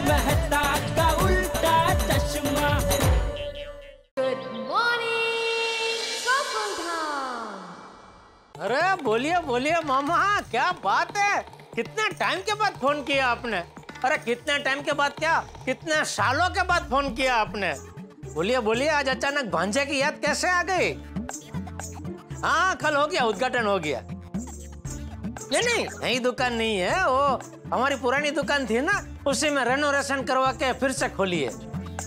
मेहता का उल्टा चश्मा। Good morning Gokuldham. अरे बोलिए बोलिए मामा, क्या बात है, कितने टाइम के बाद फोन किया आपने? अरे कितने टाइम के बाद क्या, कितने सालों के बाद फोन किया आपने? बोलिए बोलिए, आज अचानक भांजे की याद कैसे आ गई? हाँ कल हो गया, उद्घाटन हो गया। नहीं नई दुकान नहीं है, वो हमारी पुरानी दुकान थी ना, उसी में रेनोवेशन करवा के फिर से खोली है।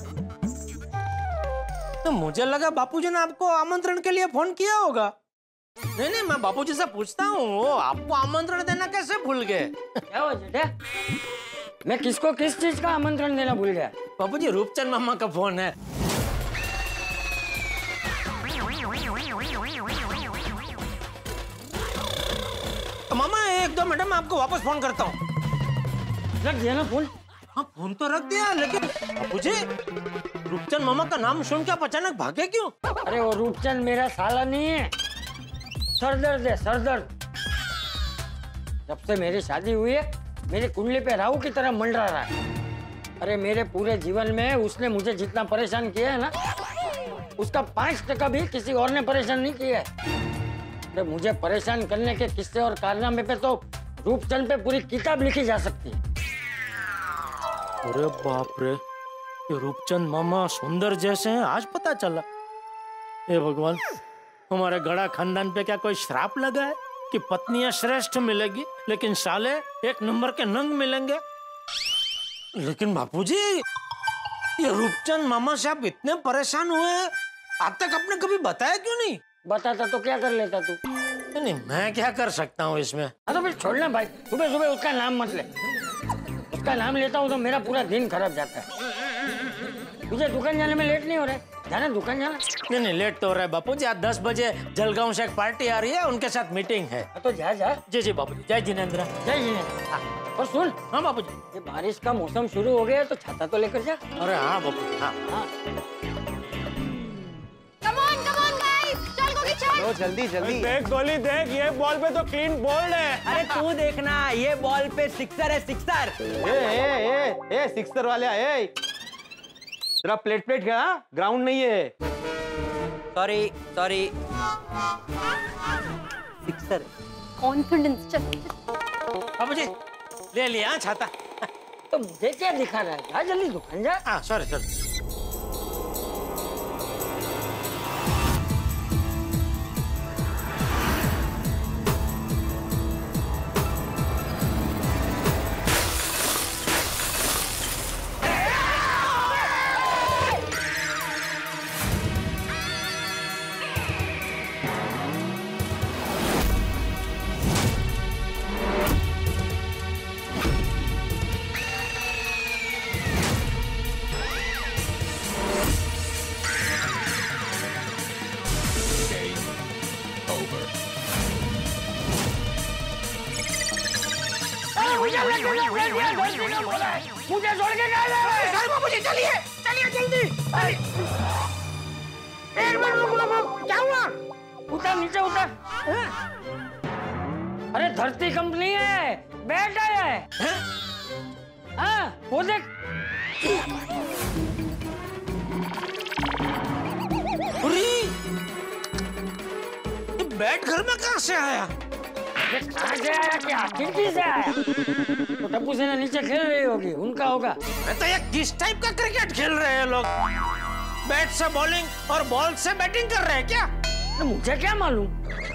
तो मुझे लगा बापूजी ने आपको आमंत्रण के लिए फोन किया होगा। नहीं मैं बापूजी से पूछता हूँ, वो आपको आमंत्रण देना कैसे भूल गए? क्या हुआ जेठा? मैं किसको किस चीज का आमंत्रण देना भूल गया? बापूजी रूपचंद मामा का फोन है। तो मामा 1-2 मिनट में आपको वापस फोन करता हूँ। रख दिया ना फोन? हाँ फोन तो रख दिया, लेकिन बापूजी रूपचंद मामा का नाम सुन के आप अचानक भागे क्यों? अरे वो रूपचंद मेरा साला नहीं है, सरदर्द है सरदर्द। जब से मेरी शादी हुई है मेरी कुंडली पे राहु की तरह मंडरा रहा है। अरे मेरे पूरे जीवन में उसने मुझे जितना परेशान किया है ना, उसका 5% भी किसी और ने परेशान नहीं किया है। अरे मुझे परेशान करने के किस्से और कारनामे पे तो रूपचंद पे पूरी किताब लिखी जा सकती है। अरे बाप रे, ये रूपचंद मामा सुंदर जैसे हैं, आज पता चला। हे भगवान, हमारे गड़ा खानदान पे क्या कोई श्राप लगा है कि पत्नियां श्रेष्ठ मिलेगी लेकिन साले 1 नंबर के नंग मिलेंगे? लेकिन बापूजी, ये रूपचंद मामा से आप इतने परेशान हुए हैं, आज तक आपने कभी बताया क्यों नहीं? बताता तो क्या कर लेता तू? नहीं मैं क्या कर सकता हूँ इसमें? हाँ तो फिर छोड़ना भाई, सुबह सुबह उसका नाम मत ले। उसका नाम लेता हूँ तो मेरा पूरा दिन खराब जाता है। तुझे दुकान जाने में लेट नहीं हो रहा है? जाना दुकान जाना। नहीं लेट तो हो रहा है बापूजी, आज 10 बजे जलगांव से एक पार्टी आ रही है, उनके साथ मीटिंग है। तो जा जा। जी बापूजी, जय जिनेंद्र। जय जिनेंद्र। हाँ। और सुन, हाँ बापूजी, ये बारिश का मौसम शुरू हो गया है तो छाता तो लेकर जा। अरे हाँ बापूजी, हाँ। कम ऑन गाइस, चल गोगी चल। लो जल्दी जल्दी। देख गोली देख, ये बॉल पे तो क्लीन बोल्ड है। अरे तू देखना, ये बॉल पे सिक्सर है, सिक्सर। ए सिक्सर वाले ए, तेरा प्लेट गया, ग्राउंड नहीं है। Sorry sixer. कॉन्फिडेंस चल। बापूजी ले लिया छाता। तो मुझे क्या दिखा रहा है? जा जल्दी दुकान जा। हाँ सॉरी। मुझे छोड़ के क्या ले रहे हैं? बापूजी चलिए जल्दी। एक मिनट रुको। क्या हुआ? उतर नीचे उतर। अरे धरती कंपनी है, बैठ आया है। हाँ वो देख। ये बैट घर में कहाँ से आया? कहाँ से आया? क्या खिड़की से आया? तो टप्पू सेना नीचे खेल रही होगी, उनका होगा। तो ये किस टाइप का क्रिकेट खेल रहे हैं लोग? बैट से बॉलिंग और बॉल से बैटिंग कर रहे हैं क्या? तो मुझे क्या मालूम?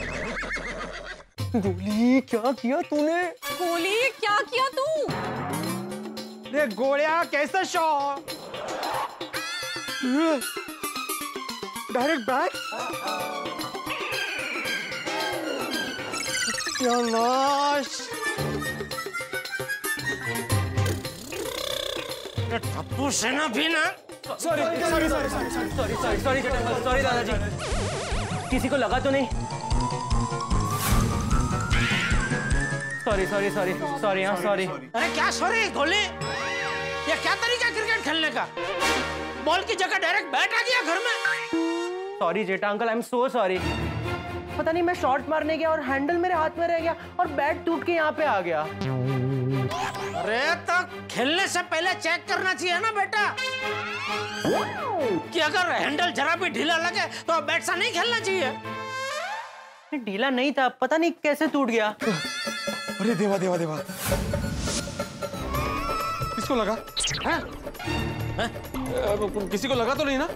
गोली क्या किया तूने? गोली क्या किया तू? देख गोलियां कैसा शॉट, डायरेक्ट बैक। क्या नाश। टप्पू सेना भी ना। सॉरी दादाजी, किसी को लगा तो नहीं? सॉरी। अरे क्या सॉरी गोली, ये क्या तरीका क्रिकेट खेलने का? बॉल की जगह डायरेक्ट बैट आ गया घर में। Sorry Jetha uncle, I am so sorry. पता नहीं मैं शॉट मारने गया और हैंडल मेरे हाथ में रह गया और बैट टूट के यहाँ पे आ गया। अरे तो खेलने से पहले चेक करना चाहिए ना बेटा, कि अगर हैंडल जरा भी ढीला लगे तो बैट से नहीं खेलना चाहिए। ढीला नहीं था, पता नहीं कैसे टूट गया। अरे देवा देवा देवा, किसको लगा? हाँ? किसी को लगा तो नहीं ना?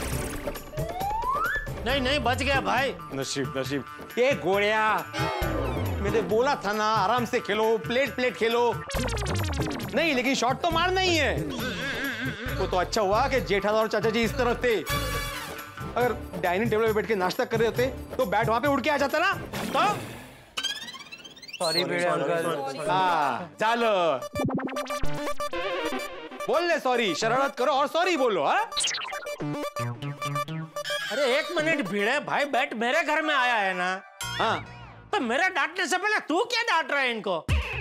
नहीं नहीं, बच गया भाई। नसीब नसीब। ये गोड़िया, मैंने बोला था ना आराम से खेलो, प्लेट प्लेट खेलो। नहीं लेकिन शॉट तो मारना ही है। वो तो अच्छा हुआ कि जेठालाल और चाचा जी इस तरफ थे। अगर डाइनिंग टेबल पे बैठ के नाश्ता कर रहे होते तो बैट वहां पे उड़ के आ जाता ना। तो सॉरी भिड़े अंकल। हाँ चलो, बोल ले सॉरी, शरारत करो और सॉरी बोलो। हाँ अरे एक मिनट भिड़े भाई, बैट मेरे घर में आया है ना। हाँ, तो मेरे डांटने से पहले तू क्या डांट रहा है इनको?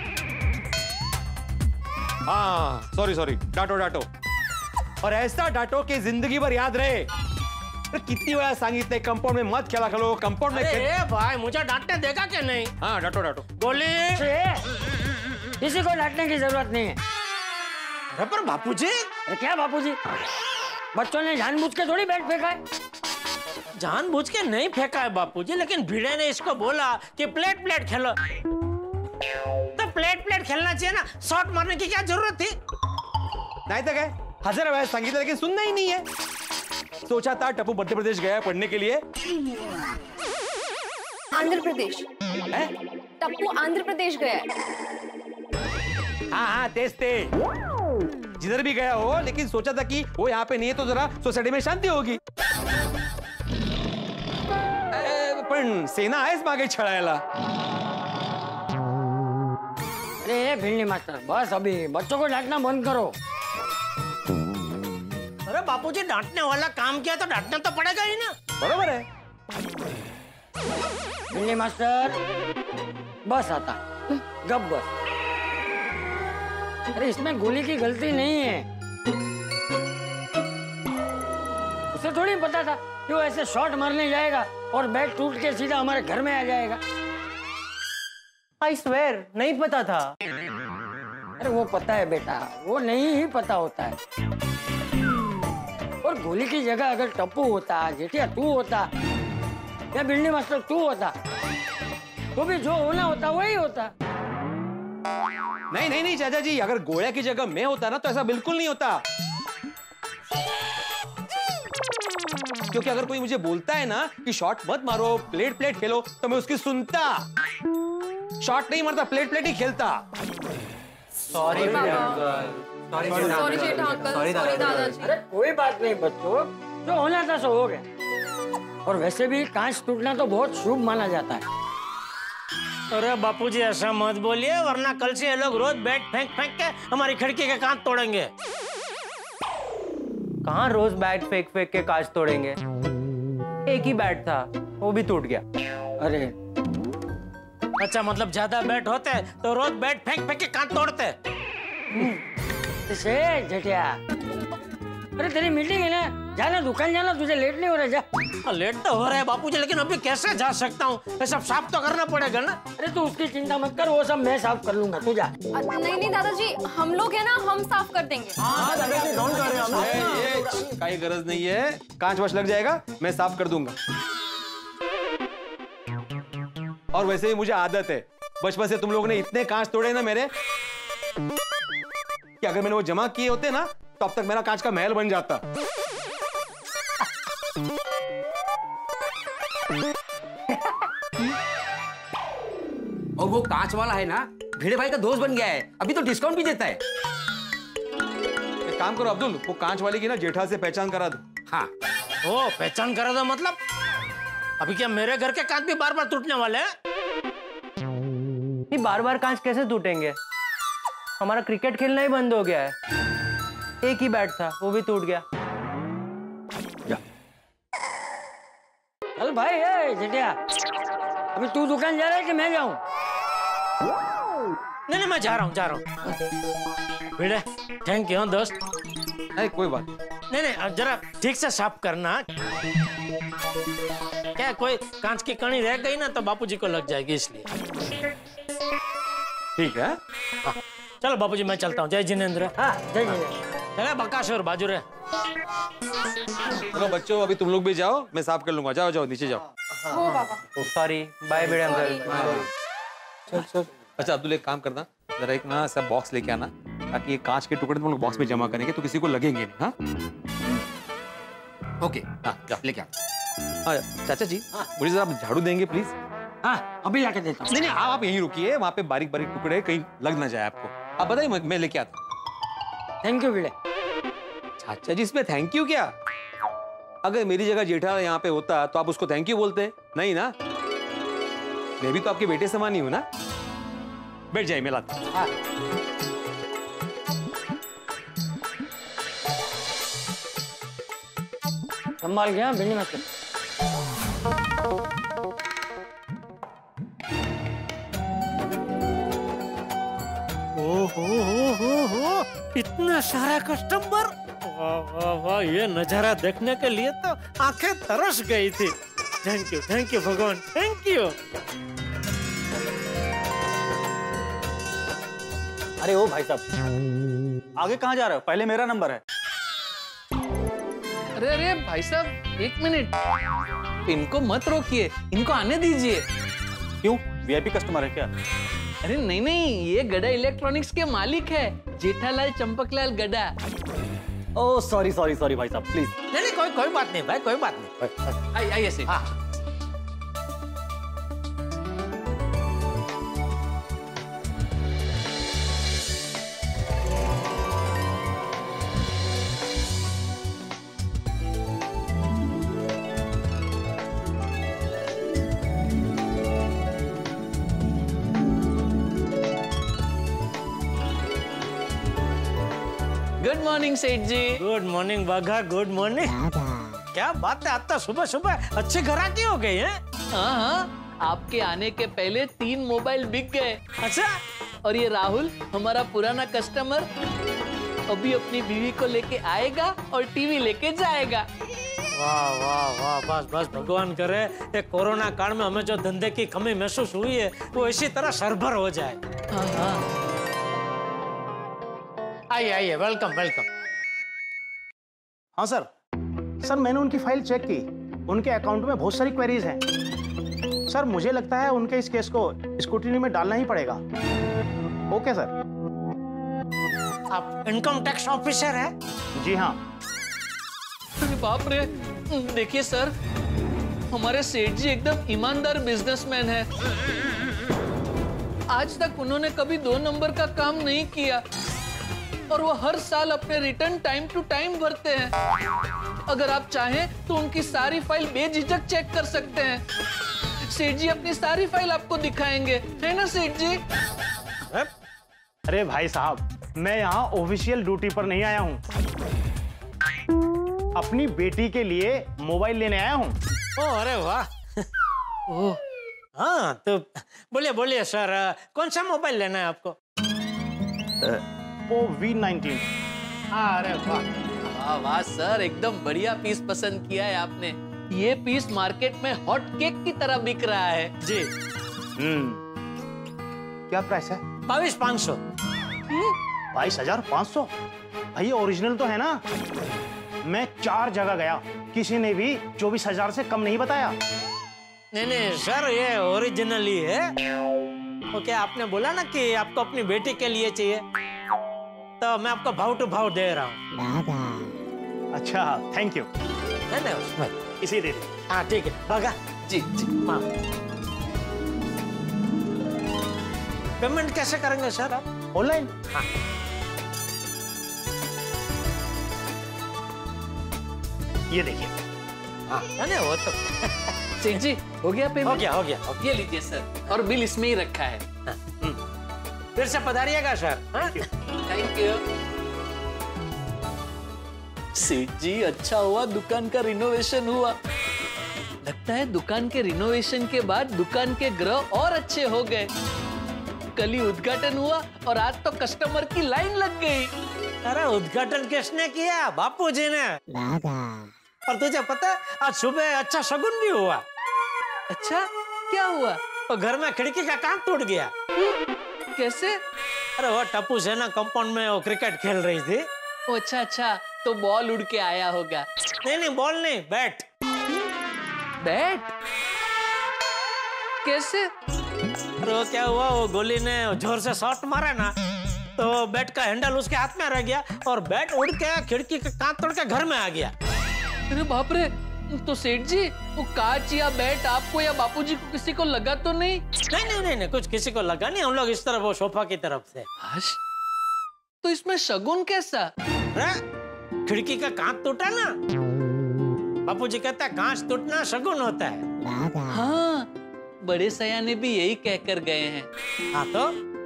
हाँ सॉरी सॉरी, डांटो डांटो, और ऐसा डांटो कि जिंदगी भर याद रहे। तो कितनी बार सांगितले कंपाउंड में मत खेला करो, कंपाउंड में अरे भाई मुझे डांटने देगा क्या नहीं? हाँ डांटो डांटो। गोली। किसी को डांटने की जरूरत नहीं है। अरे पर बापूजी। अरे क्या बापूजी, बच्चों ने जानबूझ के थोड़ी बैट फेंका है। जानबूझ के नहीं फेंका है बापूजी, लेकिन भिड़े ने इसको बोला कि प्लेट प्लेट खेलो, तो प्लेट प्लेट खेलना चाहिए ना, शॉट मारने की क्या जरूरत थी? नहीं तो क्या, हजार बार सांगितले लेकिन सुनना ही नहीं है। सोचा था टप्पू मध्य प्रदेश गया पढ़ने के लिए। आंध्र प्रदेश। है? टप्पू आंध्र प्रदेश गया है। हाँ हाँ तेज तेज, जिधर भी गया हो, लेकिन सोचा था कि वो यहाँ पे नहीं है तो जरा सोसाइटी में शांति होगी। पण सेना आहेच मागे छळायला। अरे भिंडी मास्टर, बस अभी बच्चों को डांटना बंद करो। अरे बापूजी डांटने वाला काम किया तो डांटना तो पड़ेगा ही ना। बरोबर है। भिंडी मास्टर बस आता, गप बस। अरे इसमें गोली की गलती नहीं है। उसे थोड़ी पता था कि वो ऐसे शॉट मारने जाएगा और बैट टूट के सीधा हमारे घर में आ जाएगा। आई स्वेर नहीं पता था। अरे वो पता है बेटा, वो नहीं ही पता होता है। और गोली की जगह अगर टप्पू होता, जेठिया तू होता, या भिंडी मास्टर तू होता, तो भी जो होना होता वही होता। नहीं नहीं नहीं चाचा जी, अगर गोया की जगह मैं होता ना तो ऐसा बिल्कुल नहीं होता। क्योंकि अगर कोई मुझे बोलता है ना कि शॉट मत मारो, प्लेट प्लेट खेलो, तो मैं उसकी सुनता। शॉट नहीं मारता, प्लेट प्लेट ही खेलता। Sorry Bhide uncle. Sorry Jetha uncle, sorry दादाजी। अरे कोई बात नहीं बच्चों, जो होना था सो हो गया। और वैसे भी कांच टूटना तो बहुत शुभ माना जाता है। अरे बापूजी ऐसा मत बोलिए, वरना कल से ये लोग रोज बैट फेंक फेंक के हमारी खिड़की के कांच तोड़ेंगे। कहाँ रोज बैट फेंक फेंक के कांच तोड़ेंगे? एक ही बैट था, वो भी टूट गया। अरे अच्छा मतलब ज्यादा बैट होते तो रोज बैट फेंक फेंक के कांच तोड़ते। जेठिया, अरे तेरी मीटिंग है ना, जाना दुकान जाना, तुझे लेट नहीं हो रहा? जा। लेट तो हो रहा है बापूजी, लेकिन अभी कैसे जा सकता हूँ? ये सब साफ तो करना पड़ेगा ना। अरे तू उसकी चिंता मत कर, वो सब मैं साफ कर लूंगा, तू जा। नहीं नहीं दादाजी, हम लोग है ना, हम साफ कर देंगे। काही गरज नहीं है, कांच वाच लग जाएगा, मैं साफ कर दूंगा। और वैसे ही मुझे आदत है, बचपन से तुम लोगों ने इतने कांच तोड़े ना मेरे, कि अगर मैंने वो जमा किए होते ना तो अब तक मेरा कांच का महल बन जाता। और वो कांच वाला है ना, भिड़े भाई का दोस्त बन गया है, अभी तो डिस्काउंट भी देता है। एक काम करो अब्दुल, वो कांच वाले की ना जेठा से पहचान करा दो। हाँ ओ पहचान करा दो मतलब? अभी क्या मेरे घर के कांच भी बार बार टूटने वाले हैं? नहीं, बार बार कांच कैसे टूटेंगे? हमारा क्रिकेट खेलना ही बंद हो गया है। एक ही बैट था, वो भी टूट गया। चल भाई, जेठिया, अभी तू दुकान जा रहा है कि मैं जाऊं? नहीं नहीं मैं जा रहा हूँ। भिड़े थैंक यू दोस्त। नहीं कोई बात नहीं नहीं जरा ठीक से साफ करना। क्या कोई कांच की कणी रह गई ना तो बापूजी को लग जाएगी, इसलिए। ठीक है। चलो बापूजी मैं चलता हूँ। जय जिनेन्द्र। हाँ जय जय। चले बकासुर बाजू रे। चलो बच्चों, अभी तुम लोग भी जाओ, मैं साफ कर लूंगा। जाओ जाओ नीचे जाओ। वो बाबा। Sorry, bye Bhide uncle. चल चल। अच्छा अब्दुल, एक काम करना, जरा एक ना सब बॉक्स लेके आना, ताकि ये कांच के टुकड़े तुम लोग बॉक्स में जमा करेंगे तो किसी को लगेंगे नहीं। हाँ ओके, हाँ जा लेके आ। हाँ चाचा जी, मुझे जरा आप झाड़ू देंगे प्लीज। हाँ अभी लाके देता हूँ। नहीं नहीं, आप यहीं रुकिए, वहाँ पे बारीक बारीक टुकड़े कहीं लग ना जाए आपको। आप बताइए, मैं लेके आता हूँ। थैंक यू बेटे। चाचा जी, इसमें थैंक यू क्या? अगर मेरी जगह जेठा यहाँ पे होता तो आप उसको थैंक यू बोलते? नहीं ना, मैं भी तो आपके बेटे समान ही हूं ना। बैठ जाइए, मैं लाता हूं। हाँ। संभाल गया बिल्ली मत कर। ओहो, इतना सारा कस्टमर। वाह वाह वाह, ये नजारा देखने के लिए तो आंखें तरस गई थी। थैंक यू भगवान, थैंक यू। अरे ओ भाई साहब, आगे कहाँ जा रहे हो? पहले मेरा नंबर है। अरे अरे भाई साहब, एक मिनट, इनको मत रोकिए, इनको आने दीजिए। क्यों, वीआईपी कस्टमर है क्या? अरे नहीं नहीं, ये गड़ा इलेक्ट्रॉनिक्स के मालिक है, जेठालाल चंपकलाल गड़ा। ओह सॉरी भाई साहब, प्लीज। नहीं कोई बात नहीं भाई, कोई बात नहीं। आइए सेठ। हाँ। गुड मॉर्निंग सेठ जी। Good morning Bagha, good morning. क्या बात है, आज तो सुबह सुबह अच्छी ग्राहकी हो गई है। हाँ हाँ, आपके आने के पहले 3 मोबाइल बिक गए। अच्छा, और ये राहुल, हमारा पुराना कस्टमर, अभी अपनी बीवी को लेके आएगा और टीवी लेके जाएगा। वाह वाह वाह, बस भगवान करे ये कोरोना काल में हमें जो धंधे की कमी महसूस हुई है वो इसी तरह सरभर हो जाए। हाँ हाँ। आइए वेलकम। हाँ सर, मैंने उनकी फाइल चेक की, उनके अकाउंट में बहुत सारी क्वेरीज हैं। सर मुझे लगता है उनके इस केस को स्क्रूटिनी में डालना ही पड़ेगा। Okay sir. आप इनकम टैक्स ऑफिसर है? जी हाँ। अरे बाप रे, देखिए सर, हमारे सेठ जी एकदम ईमानदार बिजनेसमैन है। आज तक उन्होंने कभी 2 नंबर का काम नहीं किया और वो हर साल अपने रिटर्न टाइम टू टाइम भरते हैं। अगर आप चाहें तो उनकी सारी फाइल बेझिझक चेक कर सकते हैं। सेठ जी अपनी सारी फाइल आपको दिखाएंगे, है ना सेठ जी? अरे भाई साहब, मैं यहाँ ऑफिशियल ड्यूटी पर नहीं आया हूँ, अपनी बेटी के लिए मोबाइल लेने आया हूँ। ओह अरे वाह। ओह हाँ, तो बोलिए सर, कौन सा मोबाइल लेना है आपको? वो V19। अरे वाह वाह वाह सर, एकदम बढ़िया पीस पसंद किया है आपने। ये पीस मार्केट में हॉट केक की तरह बिक रहा है जी। क्या प्राइस है? 22,500। 22,500? भाई ओरिजिनल तो है ना? मैं 4 जगह गया, किसी ने भी 24,000 से कम नहीं बताया। नहीं सर, ये ओरिजिनल ही है। ओके, आपने बोला ना कि आपको अपनी बेटी के लिए चाहिए, तो मैं आपको भाव टू भाव दे रहा हूँ। अच्छा, थैंक यू। है उसमें इसी दे दे। हाँ ठीक है बागा जी जी। हाँ। पेमेंट कैसे करेंगे सर आप? ऑनलाइन? हाँ। ये देखिए। हाँ है ना, वो तो सेठ जी हो गया पेमेंट? हो गया। ये लीजिए सर, और बिल इसमें ही रखा है। फिर से पधारिएगा सर। Thank you. सेठ जी, अच्छा हुआ दुकान का रिनोवेशन हुआ। लगता है दुकान के रिनोवेशन के बाद दुकान के ग्रह और अच्छे हो गए। कल ही उद्घाटन हुआ और आज तो कस्टमर की लाइन लग गई। अरे उद्घाटन किसने किया? बापूजी ने। और तुझे पता है, आज सुबह अच्छा शगुन भी हुआ। अच्छा, क्या हुआ? तो घर में खिड़की का काम टूट गया। कैसे? अरे वो टप्पू सेना कंपाउंड में वो क्रिकेट खेल रही थी। ओ अच्छा अच्छा, तो बॉल उड़ के आया होगा। नहीं बॉल नहीं, बैट। बैट? कैसे? अरे वो क्या हुआ, वो गोली ने जोर से शॉट मारा ना, तो बैट का हैंडल उसके हाथ में रह गया और बैट उड़ के खिड़की का कांच तोड़ के घर में आ गया। अरे बाप रे, तो सेठ जी वो कांच या बैट आपको या बापूजी को किसी को लगा तो नहीं? नहीं, कुछ किसी को लगा नहीं। हम लोग इस तरफ, वो सोफा की तरफ से। तो इसमें शगुन कैसा? खिड़की का कांच टूटा ना, बापूजी कहता है कांच टूटना शगुन होता है। हाँ, बड़े सयाने भी यही कहकर गए हैं। हाँ तो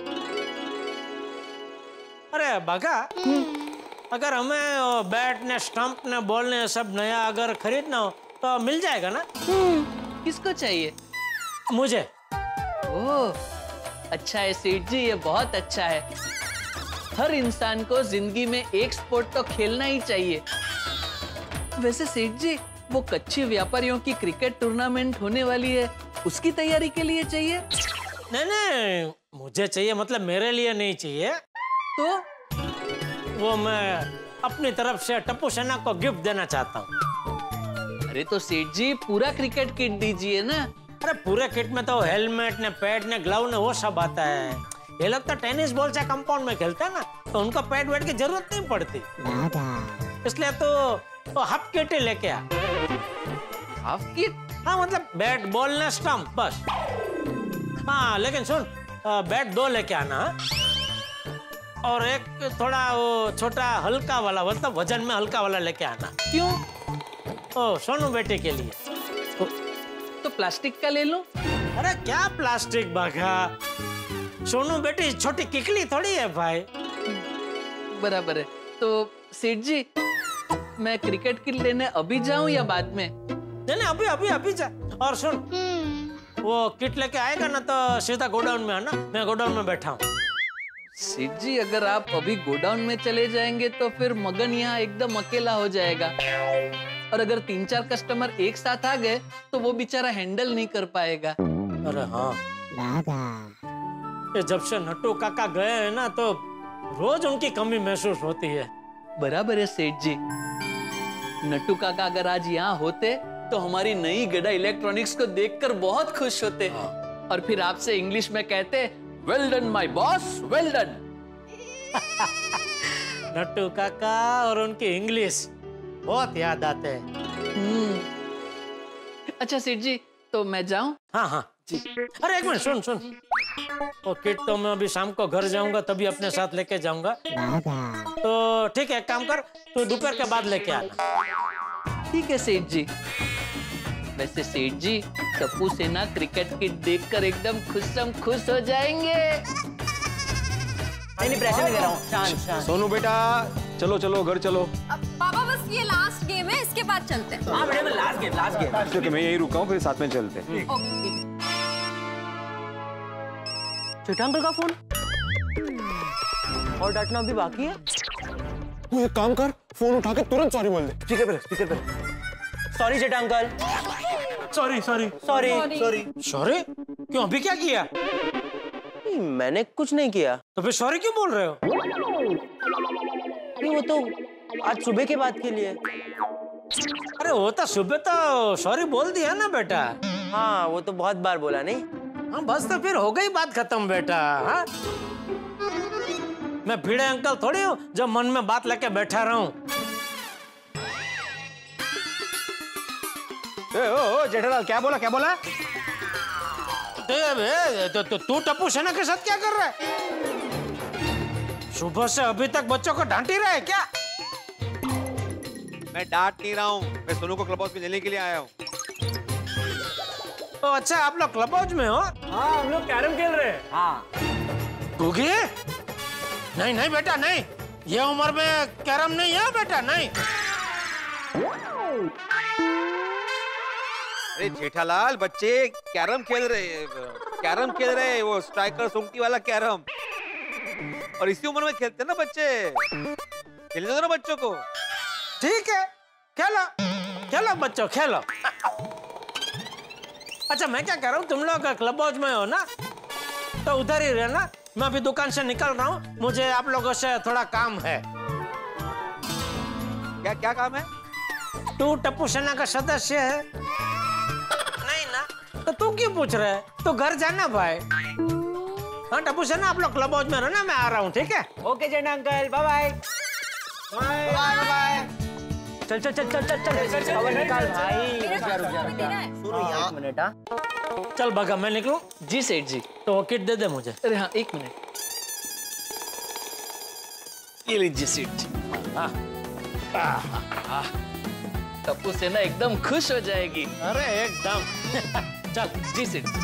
अरे बाघा, अगर हमें बैट ने, स्टंप ने, बॉल ने सब नया अगर खरीदना हो तो मिल जाएगा ना? किसको चाहिए? मुझे। ओह अच्छा है सेठ जी, ये बहुत अच्छा है। हर इंसान को जिंदगी में एक स्पोर्ट तो खेलना ही चाहिए। वैसे सेठ जी, वो कच्ची व्यापारियों की क्रिकेट टूर्नामेंट होने वाली है, उसकी तैयारी के लिए चाहिए? नहीं, मुझे चाहिए, मतलब मेरे लिए नहीं चाहिए। तो वो मैं अपनी तरफ से टप्पू सेना को गिफ्ट देना चाहता हूँ। अरे तो सेठ जी पूरा क्रिकेट किट दीजिए ना। अरे पूरे किट में तो हेलमेट ने, पैड ने, ग्लव ने, वो सब आता है। ये लोग तो टेनिस बॉल से कंपाउंड में खेलते हैं ना, तो उनको पैड वेड की जरूरत नहीं पड़ती। इसलिए तो हाफ किट लेके आ। Half kit? हाँ, मतलब बैट, बॉल ने, स्टंप, बस। हाँ लेकिन सुन, बैट 2 लेके आना और एक थोड़ा वो छोटा हल्का वाला, मतलब वजन में हल्का वाला लेके आना। क्यों? ओ सोनू बेटे के लिए। तो प्लास्टिक का ले लो। अरे क्या प्लास्टिक बाघा, सोनू बेटी छोटी किकली थोड़ी है भाई। बराबर है। तो सेठ जी, मैं क्रिकेट किट लेने अभी जाऊं या बाद में? नहीं, अभी जा। और सुन, वो किट लेके आएगा ना तो सीधा गोडाउन में आना, मैं गोडाउन में बैठा हूँ। सेठ जी, अगर आप अभी गोडाउन में चले जाएंगे तो फिर मगन यहाँ एकदम अकेला हो जाएगा, और अगर 3-4 कस्टमर एक साथ आ गए तो वो बेचारा हैंडल नहीं कर पाएगा। अरे हाँ, ये जब से नट्टू काका गए हैं ना, तो रोज उनकी कमी महसूस होती है। बराबर है सेठ जी। नट्टू काका अगर आज यहाँ होते तो हमारी नई गड़ा इलेक्ट्रॉनिक्स को देखकर बहुत खुश होते, और फिर आपसे इंग्लिश में कहते, well done my boss, well done. Nattu Kaka और उनकी इंग्लिश बहुत याद आते हैं। अच्छा सेठ जी, तो मैं जाऊं? हाँ जी। अरे एक मिनट, सुन, वो किट तो मैं अभी शाम को घर जाऊंगा तभी अपने साथ लेके जाऊंगा। तो ठीक है, एक काम कर, तू दोपहर के बाद लेके आना। ठीक है सेठ जी। वैसे सेठ जी, टप्पू सेना क्रिकेट किट देखकर एकदम खुश हो जाएंगे। नहीं प्रेशर नहीं दे रहा हूँ, शांत। सोनू बेटा, चलो घर चलो। पापा बस ये लास्ट गेम है, इसके बाद चलते हैं। हाँ बेटे, लास्ट गेम। क्योंकि मैं यही रुका हूँ, फिर साथ में चलते हैं। छोटा अंकल का फोन, और डांटना अभी बाकी है। तू एक काम कर, फोन उठा के तुरंत सॉरी बोल दे। स्पीकर पे। सॉरी छोटा अंकल। सॉरी? क्यों, अभी क्या किया? मैंने कुछ नहीं किया। तो फिर सॉरी क्यों बोल रहे हो? नहीं, वो तो आज सुबह के बाद के लिए। अरे वो तो सुबह तो सॉरी बोल दिया ना बेटा। हाँ, वो तो बहुत बार बोला नहीं। हाँ बस, तो फिर हो गई बात खत्म बेटा। हाँ, मैं भिड़े अंकल थोड़ी हूँ जो मन में बात लेके बैठा रहा हूँ। ओ जेठालाल, क्या बोला? तो तू टप्पू सेना के साथ क्या कर रहा है? सुबह से अभी तक बच्चों को डांट ही रहा है क्या? मैं डांट नहीं रहा हूँ, मैं सोनू को क्लब हाउस में लेने के लिए आया हूँ। तो अच्छा, आप लोग क्लब हाउस में हो? हाँ, हम लोग कैरम खेल रहे हैं। हाँ। गुगी? नहीं बेटा, नहीं, ये उम्र में कैरम नहीं है बेटा, नहीं। अरे जेठालाल, बच्चे कैरम खेल रहे, वो स्ट्राइकर सोंगटी वाला कैरम, और इसी उम्र में खेलते हैं ना बच्चे। खेलने दो ना बच्चों को। ठीक है, खेलो बच्चों, खेलो। अच्छा, मैं क्या कह रहा हूँ, तुम लोग क्लब हाउस में हो ना, तो उधर ही रहना, मैं अभी दुकान से निकल रहा हूँ, मुझे आप लोगों से थोड़ा काम है। क्या क्या काम है? तू टप्पू सेना का सदस्य है? नहीं ना? तो तू क्यों पूछ रहा है? तो घर जाना भाई। हाँ टप्पू सेना, आप लोग क्लब हाउस में रहना, मैं आ रहा हूँ, ठीक है? Okay Jena uncle, bye bye. Bye bye. चल चल चल चल चल चल खबर निकाल भाई। रुक जा रुक जा रुक जा। एक मिनट। हाँ चल भगा, मैं निकलूं? जी सेठ जी। तो वो किट दे दे मुझे। अरे हाँ, एक मिनट। ये लीजिए सेठ जी। टप्पू सेना एकदम खुश हो जाएगी। अरे एकदम। चल जी सेठ जी।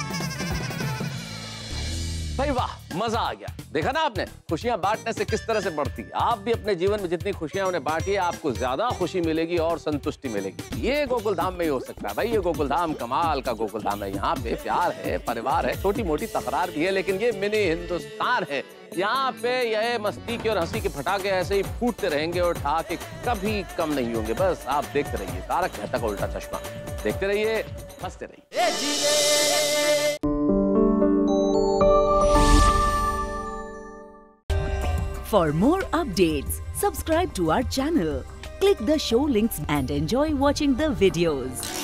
भाई वाह, मजा आ गया। देखा ना आपने, खुशियां बांटने से किस तरह से बढ़ती है। आप भी अपने जीवन में जितनी खुशियां उन्हें बांटिए, आपको ज्यादा खुशी मिलेगी और संतुष्टि मिलेगी। ये गोकुल धाम में ही हो सकता है भाई। ये गोकुल धाम कमाल का गोकुल धाम है। यहाँ पे प्यार है, परिवार है, छोटी मोटी तकरार भी है, लेकिन ये मिनी हिंदुस्तान है। यहाँ पे यह मस्ती के और हंसी के फटाके ऐसे ही फूटते रहेंगे और ठहाके कभी कम नहीं होंगे। बस आप देखते रहिए तारक मेहता का उल्टा चश्मा। देखते रहिए, हंसते रहिए। For more updates, subscribe to our channel, click the show links and enjoy watching the videos.